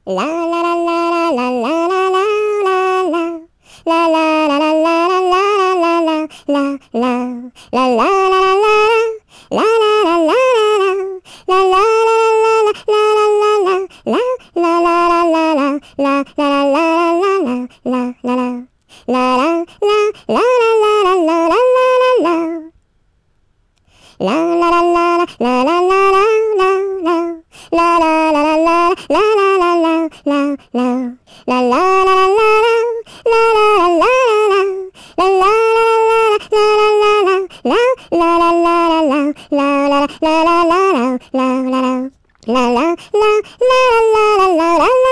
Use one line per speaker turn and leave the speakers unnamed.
La la la la la la la la la la. La la la la la la la la la la la. La la la la la. La la la la la. La la la la la la la. La la la la la la. La la la la la la la la. La la la la la la la la la. La la la la la la la la la la. La la la la la la la la la la la. La la la la la la la la la. La la la la la la la. La la la la la la la la la la la la. La la la la la la la la la la.